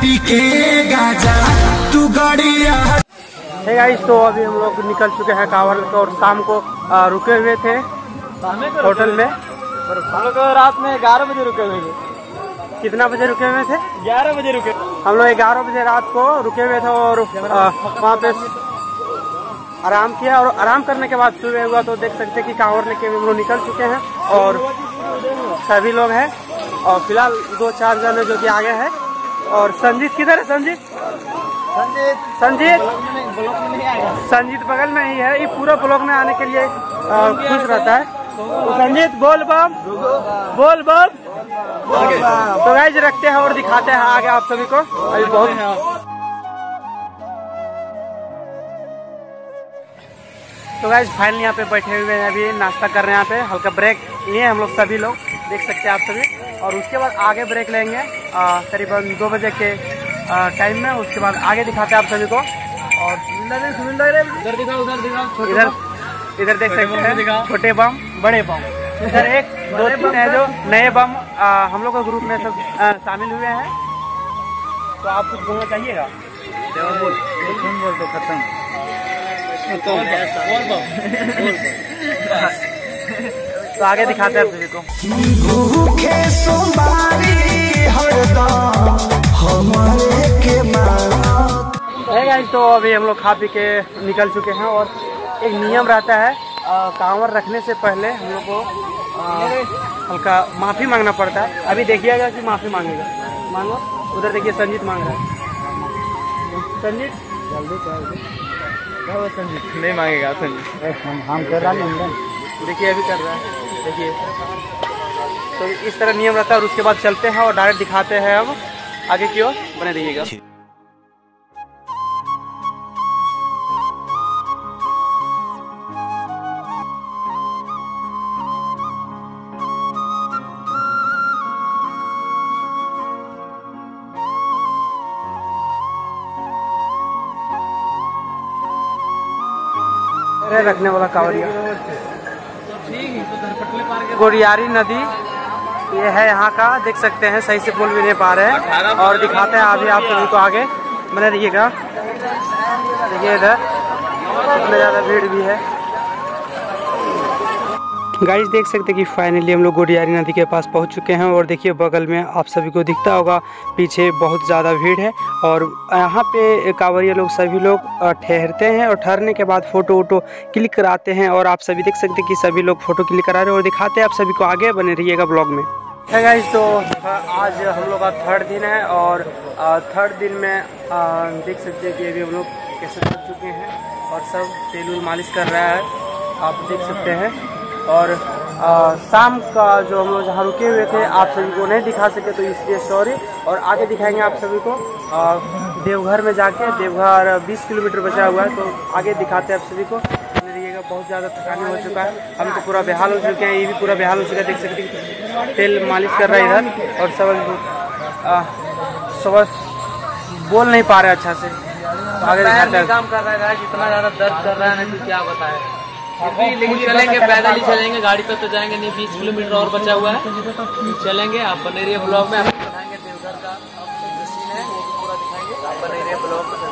P के Gaza तू गड़िया। हे गाइस, तो अभी हम लोग निकल चुके हैं कांवर और शाम को रुके हुए थे होटल में। हम लोग रात में 11 बजे रुके हुए थे। कितना बजे रुके हुए थे? 11 बजे रुके। हम लोग 11 बजे रात को रुके हुए थे और वहाँ पे आराम किया और आराम करने के बाद सुबह हुआ तो देख सकते हैं कि कांवर लेके हम लोग निकल चुके हैं और सभी लोग हैं और फिलहाल 2-4 जने जो कि आगे हैं। और संजीत किधर है? संजीत बगल में ही है। ये पूरा ब्लॉग में आने के लिए खुश रहता है। तो संजीत बोल बम। तो गाइस रखते हैं और दिखाते हैं आगे आप सभी को। अभी बहुत तो गाइस फाइनली यहाँ पे बैठे हुए हैं, अभी नाश्ता कर रहे हैं। यहाँ पे हल्का ब्रेक लिए हम लोग सभी लोग, देख सकते हैं आप सभी। और उसके बाद आगे ब्रेक लेंगे करीबन 2 बजे के टाइम में। उसके बाद आगे दिखाते हैं आप सभी को। और इधर देख सकते हैं छोटे बम बड़े बम। इधर 1-2-3 है जो नए बम हम लोग के ग्रुप में सब शामिल हुए हैं। तो आप कुछ बोलना चाहिएगा? बोल तो खत्म। तो आगे दिखाते हैं आप सभी को। तो अभी हम लोग खा पी के निकल चुके हैं और एक नियम रहता है कांवर रखने से पहले हम लोग को हल्का माफी मांगना पड़ता है। अभी देखिएगा कि माफी मांगेगा। मांगो। उधर देखिए संजीत मांग रहा है। संजीत जल्दी संजीत नहीं मांगेगा। संजीत हम कर रहा है, देखिए अभी कर रहा है। देखिए तो इस तरह नियम रहता है। और उसके बाद चलते हैं और डायरेक्ट दिखाते हैं अब आगे की ओर। बने रहिएगा। रखने वाला कांवरिया गोरियारी नदी ये है यहाँ का, देख सकते हैं। सही से बोल भी नहीं पा रहे हैं और दिखाते हैं अभी आप सभी को आगे। बने रहिएगा। देखिए इधर इतना ज़्यादा भीड़ भी है। गाइस देख सकते हैं कि फाइनली हम लोग गोरियारी नदी के पास पहुंच चुके हैं। और देखिए बगल में आप सभी को दिखता होगा पीछे बहुत ज़्यादा भीड़ है। और यहाँ पे कांवरिया लोग सभी लोग ठहरते हैं और ठहरने के बाद फ़ोटो वोटो क्लिक कराते हैं। और आप सभी देख सकते हैं कि सभी लोग फ़ोटो क्लिक करा रहे हैं और दिखाते हैं आप सभी को आगे। बने रहिएगा ब्लॉग में। है गाइस, तो आज हम लोग का 3rd दिन है और 3rd दिन में देख सकते हैं कि अभी हम लोग कैसे कर चुके हैं और सब तेल मालिश कर रहा है, आप देख सकते हैं। और शाम का जो हम लोग जहाँ रुके हुए थे आप सभी को नहीं दिखा सके तो इसलिए सॉरी। और आगे दिखाएंगे आप सभी को देवघर में जाके। देवघर 20 किलोमीटर बचा हुआ है तो आगे दिखाते हैं आप सभी को। देखिएगा बहुत ज़्यादा थकानी हो चुका है। हम तो पूरा बेहाल हो चुके हैं, ये भी पूरा बेहाल हो चुका है। देख सकते हैं तेल मालिश कर रहा है इधर। और सब बोल नहीं पा रहे अच्छा से। तो आगे दिखाते हैं। काम कर रहा है, जितना ज़्यादा दर्द कर रहा है ना, क्या बताए। लेकिन चलेंगे, पैदल ही चलेंगे, गाड़ी पर तो जाएंगे नहीं। 20 किलोमीटर और बचा हुआ है, चलेंगे। आप बने रहिए ब्लॉग में। आपको दिखाएंगे देवघर का जो सीन है वो भी पूरा दिखाएंगे। आप बने रहिए ब्लॉग में।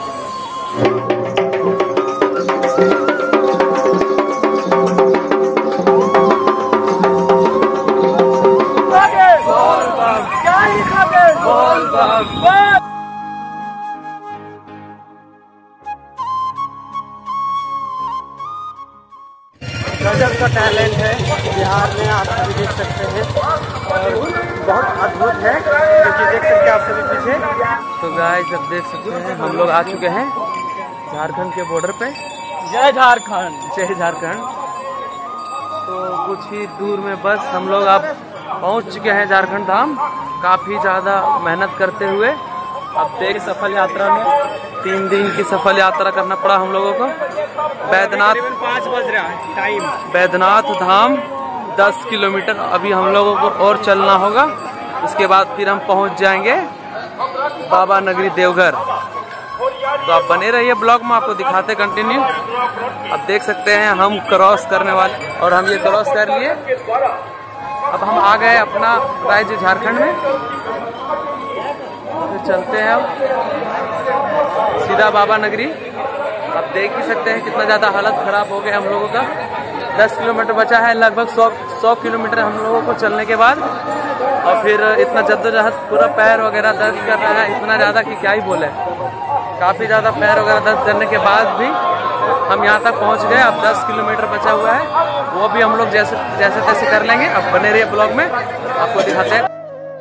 गजब का टैलेंट है बिहार में, आप सभी देख सकते हैं। और बहुत अद्भुत है क्योंकि देख सकते हैं आप सभी पीछे। तो गाइस अब देख सकते हैं हम लोग आ चुके हैं झारखंड के बॉर्डर पे। जय झारखंड, जय झारखंड। तो कुछ ही दूर में बस हम लोग अब पहुंच चुके हैं झारखंड धाम। काफ़ी ज़्यादा मेहनत करते हुए अब देख सफल यात्रा में 3 दिन की सफल यात्रा करना पड़ा हम लोगों को। बैद्यनाथ 5 बज रहा है टाइम। बैद्यनाथ धाम 10 किलोमीटर अभी हम लोगों को और चलना होगा। उसके बाद फिर हम पहुंच जाएंगे बाबा नगरी देवघर। तो आप बने रहिए ब्लॉग में, आपको दिखाते कंटिन्यू। अब देख सकते हैं हम क्रॉस करने वाले और हम ये क्रॉस कर लिए। अब हम आ गए अपना राज्य झारखंड में। चलते हैं अब सीधा बाबा नगरी। अब देख ही सकते हैं कितना ज़्यादा हालत ख़राब हो गया हम लोगों का। 10 किलोमीटर बचा है, लगभग 100 किलोमीटर हम लोगों को चलने के बाद। और फिर इतना जद्दोजहद, पूरा पैर वगैरह दर्द कर रहा है इतना ज़्यादा कि क्या ही बोले। काफ़ी ज़्यादा पैर वगैरह दर्द करने के बाद भी हम यहाँ तक पहुँच गए। अब 10 किलोमीटर बचा हुआ है, वो भी हम लोग जैसे तैसे कर लेंगे। अब बने रहिए ब्लॉग में, आपको दिखाते हैं।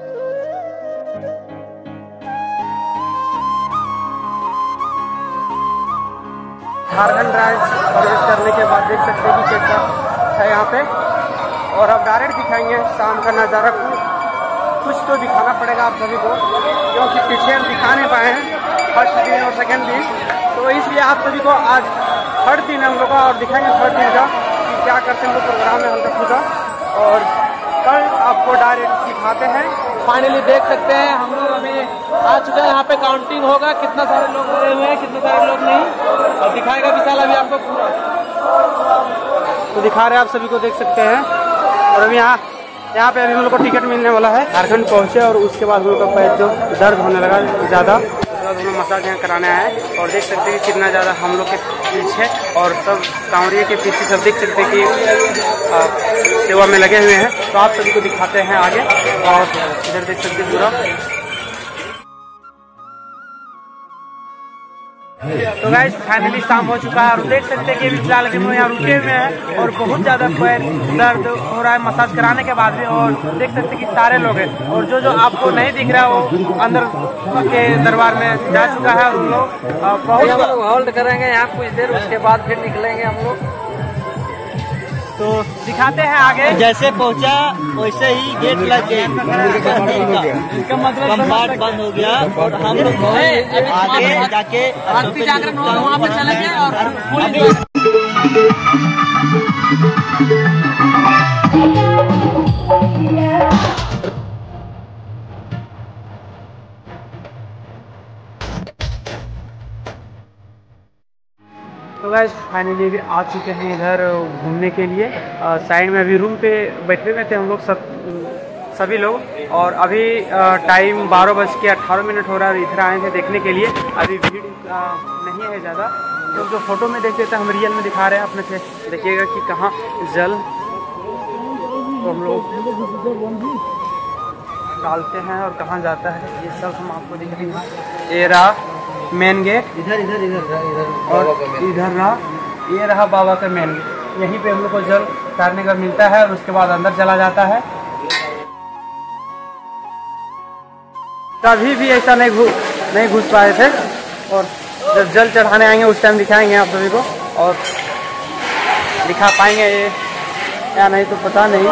झारखंड राज्य प्रवेश करने के बाद देख सकते हैं कि कैसा है यहाँ पे। और अब डायरेक्ट दिखाएंगे शाम का नज़ारा। कुछ तो दिखाना पड़ेगा आप सभी को, क्योंकि पीछे हम दिखा नहीं पाए हैं फर्स्ट दिन और सेकेंड दिन। तो इसलिए आप सभी को आज थर्ड दिन हम लोग का और दिखाएंगे थर्ड दिन का कि क्या करते हैं हम लोग प्रोग्राम में हल्का फुल्का। और कल आपको डायरेक्ट दिखाते हैं। फाइनली देख सकते हैं हम लोग अभी आ चुके हैं। यहाँ पे काउंटिंग होगा, कितना सारे लोग गए हुए हैं, कितने सारे लोग नहीं, और दिखाएगा विशाल अभी आपको पूरा। तो दिखा रहे हैं आप सभी को, देख सकते हैं। और अभी यहाँ पे अभी हम लोग को टिकट मिलने वाला है। झारखंड पहुँचे और उसके बाद हम लोग का पैर जो दर्द होने लगा ज़्यादा, उसके बाद हम लोग मसाज यहाँ कराने आए। और देख सकते हैं कितना ज़्यादा हम लोग के पीछे और सब कांवरिया के पीछे सब देख सकते हैं कि सेवा में लगे हुए हैं। तो आप सभी को दिखाते हैं आगे। और इधर देख सकते हैं पूरा। तो गाइस फाइनली शाम हो चुका है और देख सकते हैं कि फिलहाल अभी हम लोग यहाँ रुके हुए हैं और बहुत ज़्यादा पैर दर्द हो रहा है मसाज कराने के बाद भी। और देख सकते हैं कि सारे लोग हैं और जो आपको नहीं दिख रहा है वो अंदर के दरबार में जा चुका है। और हम लोग बहुत होल्ड करेंगे यहाँ कुछ देर, उसके बाद फिर निकलेंगे हम लोग। तो दिखाते हैं आगे। जैसे पहुंचा वैसे ही गेट लग गया, इसका मतलब कम्पार्ट बंद हो गया और हम लोग आगे जाके भक्ति जागरण वहाँ पे चले गए और तो गाइस फाइनली अभी आ चुके हैं इधर घूमने के लिए। साइड में अभी रूम पे बैठे हुए थे हम लोग सभी लोग। और अभी टाइम 12:18 हो रहा है और इधर आए थे देखने के लिए। अभी भीड़ नहीं है ज़्यादा, तो जो फोटो में देखते थे हम रियल में दिखा रहे हैं अपने से। देखिएगा कि कहाँ जल तो हम लोग डालते हैं और कहाँ जाता है, ये सब हम आपको दिखाएंगे। ये रहा मेन गेट, इधर और इधर रहा, ये रहा बाबा का मेन गेट। यहीं पे हम लोग को जल उतारने का मिलता है और उसके बाद अंदर चला जाता है। कभी भी ऐसा नहीं घुस पाए थे। और जब जल चढ़ाने आएंगे उस टाइम दिखाएंगे आप सभी को, और दिखा पाएंगे ये या नहीं तो पता नहीं।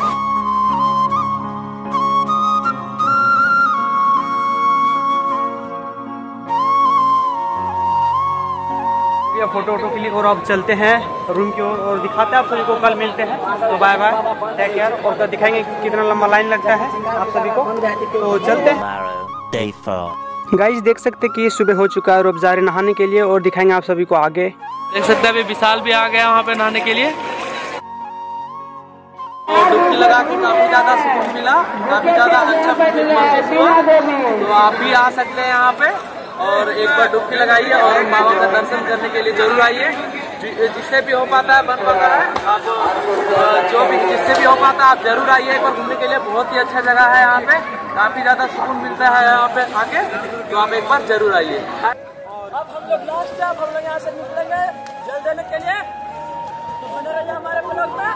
फोटो क्लिक और अब चलते हैं रूम की ओर और दिखाते हैं आप सभी को। कल मिलते हैं, तो बाय बाय, टेक केयर। और दिखाएंगे कितना लंबा लाइन लगता है आप सभी को। तो चलते हैं। गाइस देख सकते हैं कि सुबह हो चुका है और अब जा रहे नहाने के लिए और दिखाएंगे आप सभी को आगे। देख सकते हैं अभी विशाल भी आ गया वहाँ पे नहाने के लिए। और डुबकी लगा के काफी ज्यादा सुकून मिला, काफी ज्यादा अच्छा महसूस हुआ। तो आप भी आ सकते हैं यहाँ पे और एक बार डुबकी लगाइए और बाबा का दर्शन करने के लिए जरूर आइए। जिससे भी हो पाता है, बन पाता है, आप जो भी जिससे भी हो पाता है आप जरूर आइए एक बार घूमने के लिए। बहुत ही अच्छा जगह है यहाँ पे, काफी ज्यादा सुकून मिलता है यहाँ पे आके, तो आप एक बार जरूर आइए। अब हम लोग लास्ट है, अब हम लोग यहाँ से निकलेंगे जल देने के लिए, तो बने रहिए हमारे ब्लॉग में।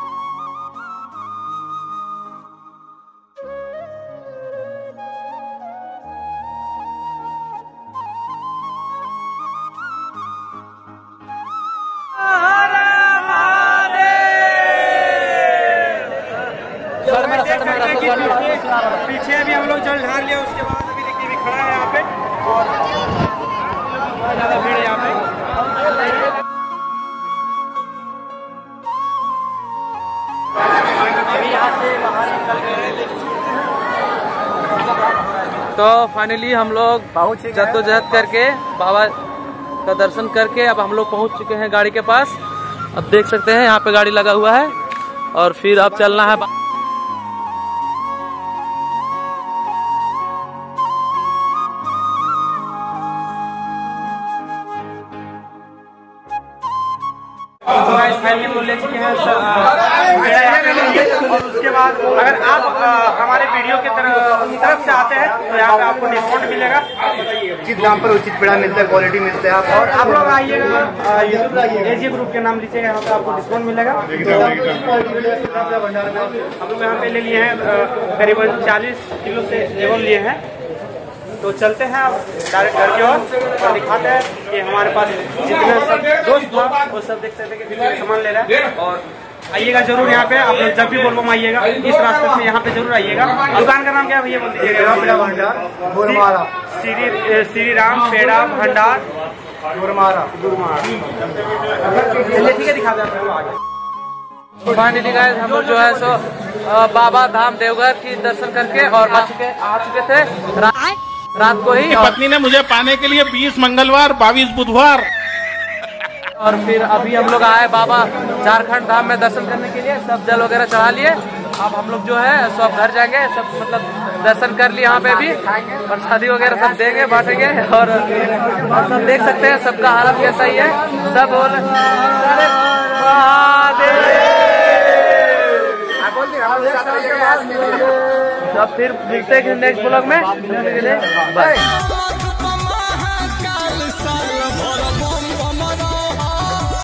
पीछे अभी हम लोग जल ढार लिया, उसके बाद अभी देखिए अभी खड़ा है यहाँ पे और ज़्यादा भीड़ है यहाँ पे। अभी यहाँ से बाहर निकल गए। तो फाइनली हम लोग जद्दोजहद करके बाबा का दर्शन करके अब हम लोग पहुँच चुके हैं गाड़ी के पास। अब देख सकते हैं यहाँ पे गाड़ी लगा हुआ है और फिर अब चलना है। फाइनली वो ले चुके हैं और उसके बाद अगर आप हमारे वीडियो की तरफ से आते हैं तो यहाँ पे आपको डिस्काउंट मिलेगा, उचित दाम पर उचित पेड़ा मिलता है, क्वालिटी मिलता है। और आप लोग आइएगा एजी ग्रुप के नाम लीजिएगा, यहाँ पे आपको डिस्काउंट मिलेगा। हम लोग यहाँ पे ले लिए हैं करीबन 40 किलो से एवं लिए हैं। तो चलते हैं अब डायरेक्ट घर की ओर और दिखाते हैं कि हमारे पास जितने सब दोस्त था वो सब देख सकते हैं कि कितने सामान ले रहा है। और आइएगा जरूर यहाँ पे, आप लोग जब भी बोलबम आइएगा इस रास्ते से यहाँ पे जरूर आइएगा। दुकान का नाम क्या है भैया बोल दीजिएगा? श्री राम पेड़ा भंडार गुरमारा। चलिए ठीक है, दिखाते हैं आगे। फाइनली गाइस हम लोग जो है सो बाबा धाम देवघर की दर्शन करके और आ चुके थे रात को ही। पत्नी ने मुझे पाने के लिए 20 मंगलवार 22 बुधवार और फिर अभी हम लोग आए बाबा झारखंड धाम में दर्शन करने के लिए। सब जल वगैरह चढ़ा लिए। अब हम लोग जो है सब घर जाएंगे, सब मतलब दर्शन कर लिए। यहाँ पे भी प्रसादी वगैरह सब देंगे, बांटेंगे। और सब देख सकते हैं सबका हालत कैसा ही है। सब बोल अब फिर मिलते हैं नेक्स्ट ब्लॉग में। बाय।